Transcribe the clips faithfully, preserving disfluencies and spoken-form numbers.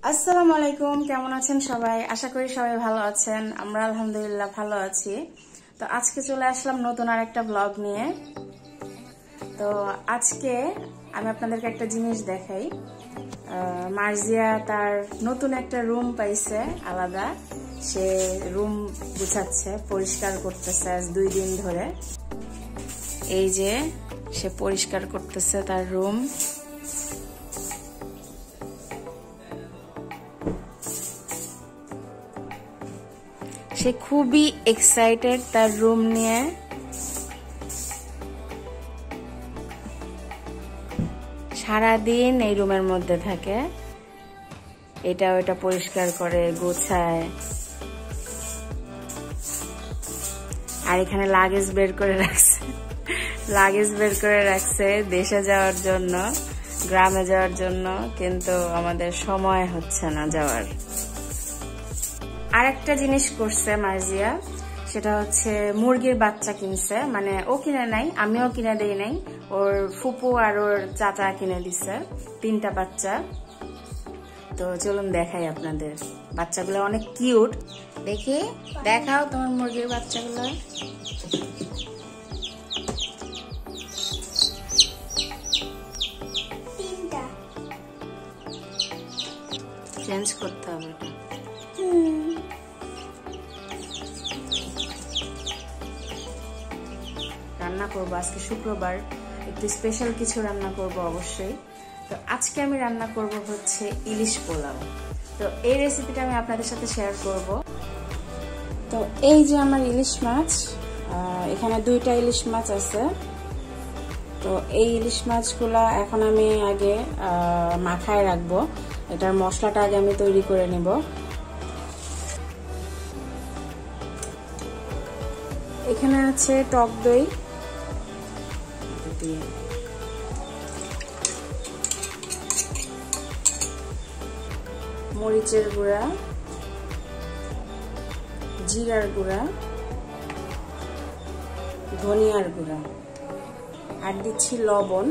আসসালামু আলাইকুম, কেমন আছেন সবাই? আশা করি সবাই ভালো আছেন। আমরা আলহামদুলিল্লাহ ভালো আছি। তো আজকে চলে আসলাম নতুন আরেকটা ব্লগ নিয়ে। তো আজকে আমি আপনাদেরকে একটা জিনিস দেখাই। মার্জিয়া তার নতুন একটা রুম পাইছে আলাদা, সে রুম গুছাচ্ছে, পরিষ্কার করতেছে আজ দুই দিন ধরে। এই যে সে পরিষ্কার করতেছে তার রুম। সে খুবই এক্সাইটেড তার রুম নিয়ে। সারাদিন এই রুমের মধ্যে থাকে, এটা ওটা পরিষ্কার করে গোছায়। আর এখানে লাগেজ বের করে রাখছে লাগেজ বের করে রাখছে দেশে যাওয়ার জন্য, গ্রামে যাওয়ার জন্য, কিন্তু আমাদের সময় হচ্ছে না যাওয়ার। আরেকটা জিনিস করছে মার্জিয়া, সেটা হচ্ছে মুরগির বাচ্চা কিনছে। মানে ও কিনে নাই, আমিও কিনে দেই নাই, ওর ফুপু আর ওর চাচা কিনে দিছে তিনটা বাচ্চা। তো চলুন দেখাই আপনাদের, বাচ্চাগুলো অনেক কিউট। দেখি, দেখাও তোমার মুরগির বাচ্চাগুলো। চেঞ্জ করতে হবে এটা। রান্না করবো আজকে শুক্রবার, একটু স্পেশাল কিছু রান্না করব অবশ্যই। তো আজকে আমি রান্না করব হচ্ছে ইলিশ পোলাও। তো এই রেসিপিটা আমি আপনাদের সাথে শেয়ার করব। তো এই যে আমার ইলিশ মাছ, এখানে দুইটা ইলিশ মাছ আছে। তো এই ইলিশ মাছগুলা এখন আমি আগে মাখায় রাখবো। এটার মশলাটা আগে আমি তৈরি করে নিব। এখানে আছে টক দই, মরিচের গুঁড়া, জিরার গুঁড়া, ধনিয়ার গুঁড়া, আর দিচ্ছি লবণ।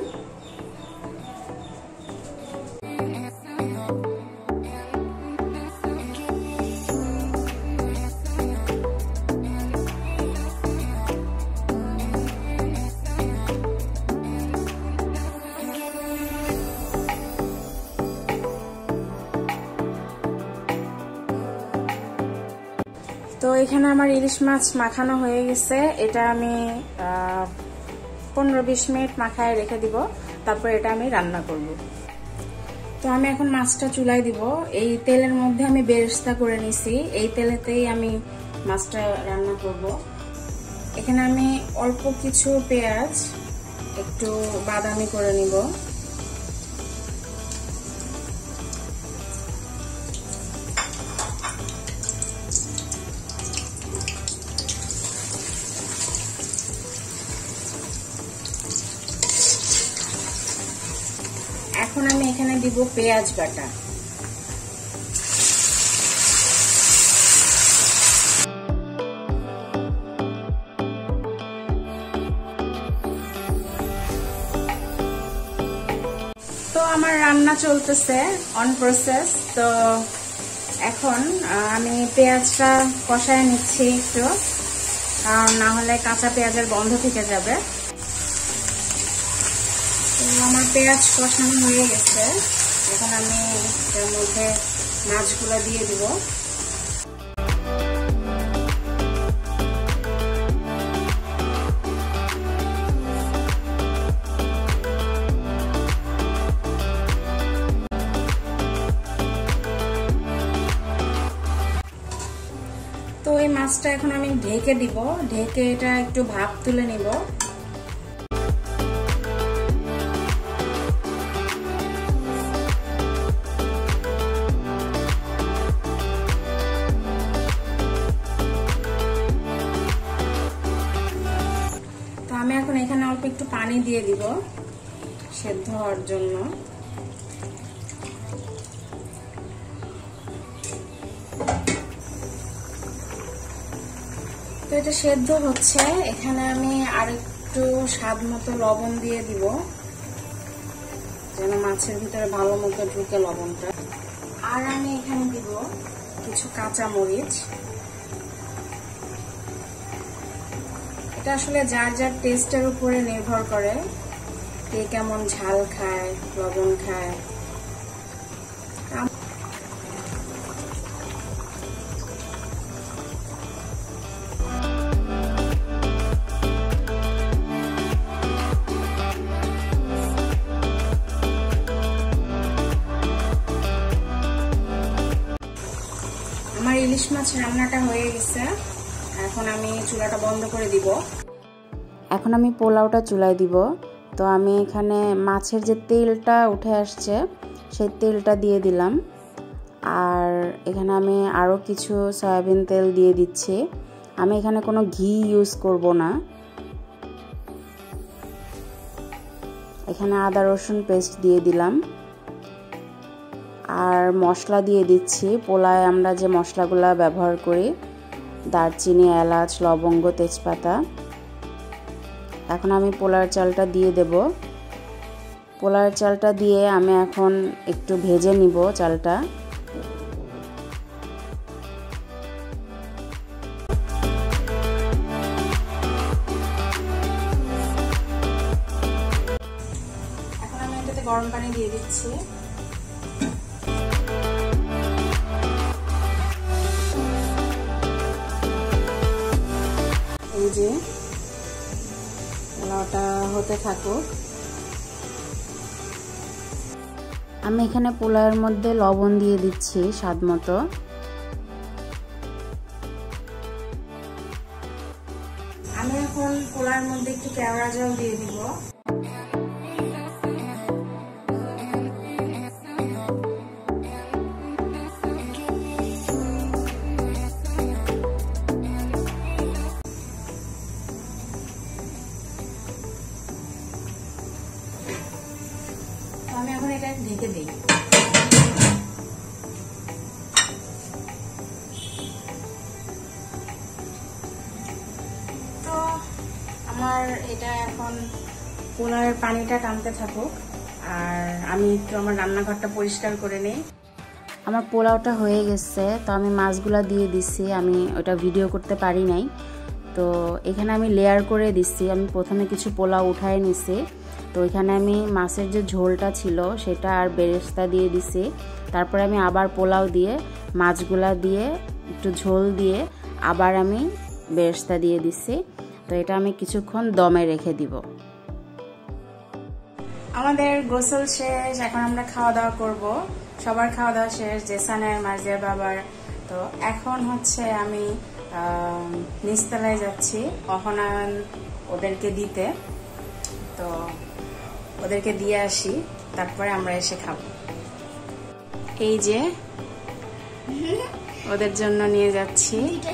তো এখানে আমার ইলিশ মাছ মাখানো হয়ে গেছে। এটা আমি পনেরো বিশ মিনিট মাখায় রেখে দিব, তারপর এটা আমি রান্না করব। তো আমি এখন মাছটা চুলায় দিব। এই তেলের মধ্যে আমি বেরেস্তা করে নিছি, এই তেলেতেই আমি মাছটা রান্না করব। এখানে আমি অল্প কিছু পেঁয়াজ একটু বাদামি করে নিব। এখন আমি এখানে দিব পেঁয়াজ বাটা। তো আমার রান্না চলতেছে অন প্রসেস। তো এখন আমি পেঁয়াজটা কষায় নিচ্ছি একটু, কারণ না হলে কাঁচা পেঁয়াজের গন্ধ থেকে যাবে। আমার পেঁয়াজ কষানো হয়ে গেছে, এখন আমি এর মধ্যে মাছগুলো দিয়ে দিব। তো এই মাছটা এখন আমি ঢেকে দিব, ঢেকে এটা একটু ভাপ তুলে নিব। আমি এখন এখানে অল্প একটু পানি দিয়ে দিব সেদ্ধ হওয়ার জন্য। তো এটা সেদ্ধ হচ্ছে, এখানে আমি আরেকটু স্বাদ মতো লবণ দিয়ে দিব, যেন মাছের ভিতরে ভালো মতো ঢুকে লবণটা। আর আমি এখানে দিব কিছু কাঁচা মরিচ। এটা আসলে যার যার টেস্টের উপরে নির্ভর করে, কে কেমন ঝাল খায়, লবণ খায়। আমার ইলিশ মাছ রান্নাটা হয়ে গেছে, এখন আমি চুলাটা বন্ধ করে দিব। এখন আমি পোলাওটা চুলায় দিব। তো আমি এখানে মাছের যে তেলটা উঠে আসছে সেই তেলটা দিয়ে দিলাম, আর এখানে আমি আরও কিছু সয়াবিন তেল দিয়ে দিচ্ছি। আমি এখানে কোনো ঘি ইউজ করব না। এখানে আদা রসুন পেস্ট দিয়ে দিলাম, আর মশলা দিয়ে দিচ্ছি। পোলায় আমরা যে মশলাগুলো ব্যবহার করি, দারচিনি, এলাচ, লবঙ্গ, তেজপাতা। এখন আমি পোলার চালটা দিয়ে দেব। পোলার চালটা দিয়ে আমি এখন একটু ভেজে নিব চালটা। এখন আমি এটাতে গরম পানি দিয়ে দিচ্ছি। এই যে পোলাওটা হতে থাকুক। আমি এখানে পোলাওয়ের মধ্যে লবণ দিয়ে দিচ্ছি স্বাদ মতো। আমি এখন পোলাওয়ের মধ্যে একটু কেওড়া জল দিয়ে দিব। আমি এখন এটা ঢেকে দিই। তো আমার এটা এখন পোলাওয়ের পানিটা টানতে থাকুক, আর আমি একটু আমার রান্নাঘরটা পরিষ্কার করে নিই। আমার পোলাওটা হয়ে গেছে, তো আমি মাছগুলা দিয়ে দিচ্ছি। আমি ওটা ভিডিও করতে পারি নাই, তো এখানে আমি লেয়ার করে দিচ্ছি। আমি প্রথমে কিছু পোলাও উঠায় নিছি, তো এখানে আমি মাছের যে ঝোলটা ছিল সেটা আর বেরেস্তা দিয়ে দিছি। তারপরে আমি আবার পোলাও দিয়ে মাছগুলা দিয়ে একটু ঝোল দিয়ে আবার আমি বেরেস্তা দিয়ে দিছি। তো এটা আমি কিছুক্ষণ দমে রেখে দিব। আমাদের গোসল শেষ, এখন আমরা খাওয়া দাওয়া করব। সবার খাওয়া দাওয়া শেষ, জেসানের, মার্জিয়ার বাবার। তো এখন হচ্ছে আমি নিচতলায় যাচ্ছি অহনায়ন ওদেরকে দিতে। তো ওদেরকে দিয়ে আসি, তারপরে আমরা এসে খাবো। এই যে ওদের জন্য নিয়ে যাচ্ছি।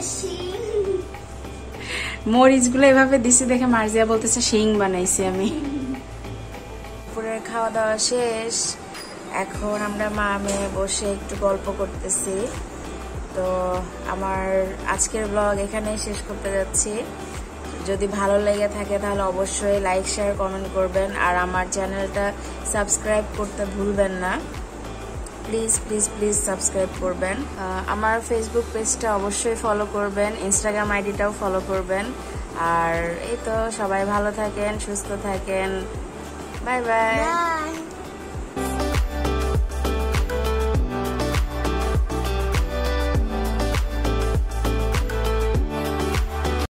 মরিচগুলো এভাবে দিছি দেখে মার্জিয়া বলতেছে শিং বানাইছি আমি। দুপুরের খাওয়া দাওয়া শেষ, এখন আমরা মা মেয়ে বসে একটু গল্প করতেছি। তো আমার আজকের ব্লগ এখানে শেষ করতে যাচ্ছি। যদি ভালো লেগে থাকে তাহলে অবশ্যই লাইক, শেয়ার, কমেন্ট করবেন, আর আমার চ্যানেলটা সাবস্ক্রাইব করতে ভুলবেন না। প্লিজ প্লিজ প্লিজ সাবস্ক্রাইব করবেন। আমার ফেসবুক পেজটা অবশ্যই ফলো করবেন, ইনস্টাগ্রাম আইডিটাও ফলো করবেন। আর এই তো, সবাই ভালো থাকেন, সুস্থ থাকেন। Bye by.